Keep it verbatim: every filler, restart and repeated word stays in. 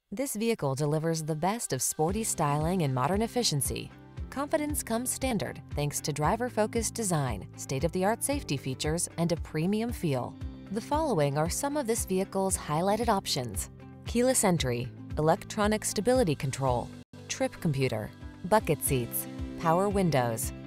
This vehicle delivers the best of sporty styling and modern efficiency. Confidence comes standard thanks to driver-focused design, state-of-the-art safety features, and a premium feel. The following are some of this vehicle's highlighted options: keyless entry, electronic stability control, trip computer, bucket seats, power windows,